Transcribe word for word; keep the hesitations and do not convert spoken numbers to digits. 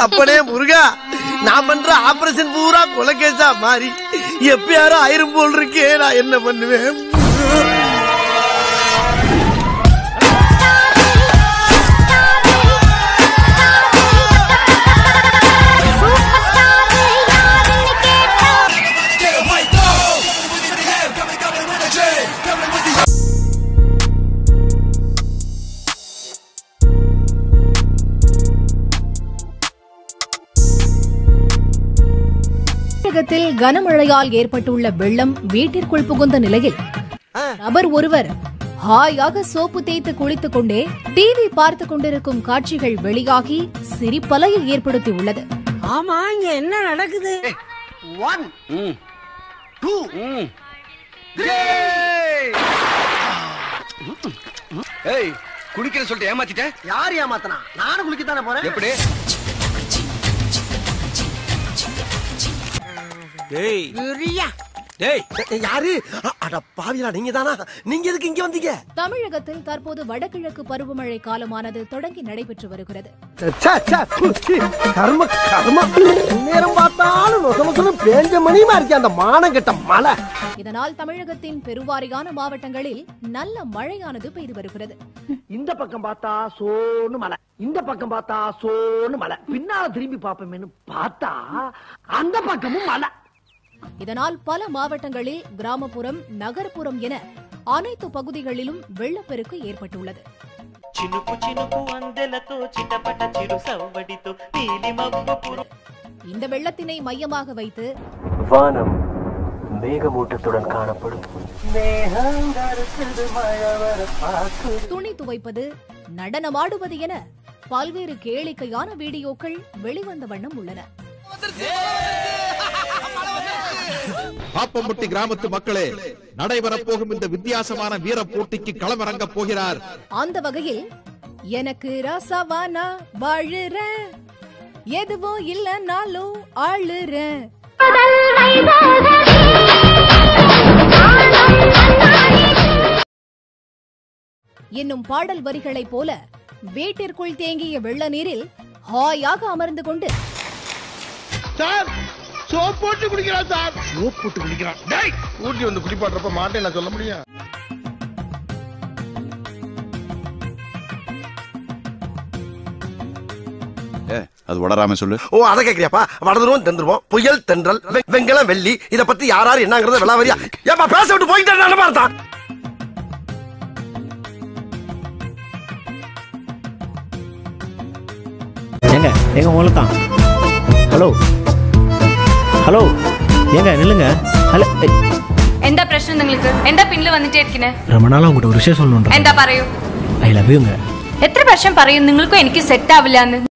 அப்பனே முருகா, நான் பண்ற ஆபரேஷன் பூரா கொலைகேசா மாறி எப்ப யாரும் ஆயிரம் போல் இருக்கே, நான் என்ன பண்ணுவேன்? தமிழகத்தில் கனமழையால் ஏற்பட்டுள்ள வெள்ளம் வீட்டிற்குள் புகுந்த நிலையில் நபர் ஒருவர் ஹாயாக சோப்பு தேய்த்து குளித்துக் கொண்டே டிவி பார்த்துக் கொண்டிருக்கும் காட்சிகள் வெளியாகி சிரிப்பலையை ஏற்படுத்தியுள்ளது. ஆமா, இங்க என்ன நடக்குது? ஒன் டூ ஏய், குளிக்கிற சொல்லிட்டு ஏமாத்திட்ட? யார் ஏமாத்தனா? நானும் குளிக்கத்தானே போறேன். எப்படி? டேய் டேய் யாரு? அட பாவியா, நீங்க தானா? நீங்க எதுக்கு இங்க வந்தீங்க? தமிழகத்தில் தற்போது வடகிழக்கு பருவமழை காலமானது தொடங்கி நடைபெற்று வருகிறது. கர்ம கர்ம நேரம் பார்த்தாலும் நொசமொசம் பேஞ்ச மணியுமா இருக்கு அந்த மானங்கெட்ட மழை. இதனால் தமிழகத்தின் பெருவாரியான மாவட்டங்களில் நல்ல மழையானது பெய்து வருகிறது. இந்த பக்கம் பார்த்தா சோன்னு மலை, இந்த பக்கம் பார்த்தா சோன்னு மலை, பின்னால திரும்பி பாப்போமேனு பார்த்தா அந்த பக்கமும் மலை. இதனால் பல மாவட்டங்களில் கிராமப்புறம், நகர்ப்புறம் என அனைத்து பகுதிகளிலும் வெள்ளப்பெருக்கு ஏற்பட்டுள்ளது. இந்த வெள்ளத்தினை மையமாக வைத்து வானம் மேகமூட்டத்துடன் காணப்படும். துணி துவைப்பது, நடனமாடுவது என பல்வேறு கேளிக்கையான வீடியோக்கள் வெளிவந்த வண்ணம் உள்ளன. பாப்பம்பட்டி கிராமத்து மக்களே, நடைபெறப் போகும் இந்த வித்தியாசமான வீர போட்டிக்கு களமிறங்க போகிறார். அந்த வகையில் எனக்கு ராசாவானா வாழுற, எதுவும் இல்லனாலும் ஆளுற என்னும் பாடல் வரிகளைப் போல வீட்டிற்குள் தேங்கிய வெள்ள நீரில் ஹாயாக அமர்ந்து கொண்டு சோப் போட்டு குடிக்கிறான் சார். சோப் போட்டு குடிக்கிறான். டேய், ஊட்டி வந்து குடிப்பாடுறப்ப மாட்டேன் நான் சொல்ல முடியும். அது வளராம சொல்லு. ஓ, அத கேக்குறியாப்பா? வடதுருவம் தெந்துருவோம், புயல் தென்றல், வெங்கலம் வெள்ளி, இத பத்தி யாராரு என்னங்கறத விளாவரியா ஏப்பா பேச விட்டு போயிட்டே நான் பார்த்தேன். ஏங்க ஏங்க மூலத்தான். ஹலோ ഹലോ ஏங்க நில்லுங்க. ഹലോ എന്താ പ്രശ്നം നിങ്ങൾക്ക്? എന്താ പിന്നിൽ വന്നിട്ടേ ഇരിക്കണേ? രമണാല അങ്ങോട്ട് ഒരു വിഷയം சொல்லணும்ன்ற. എന്താ പറയൂ. ഐ ലവ് യുங்க. എത്ര പ്രാവശ്യം പറയും നിങ്ങൾക്കും എനിക്ക് സെറ്റ് ആവില്ല എന്ന്?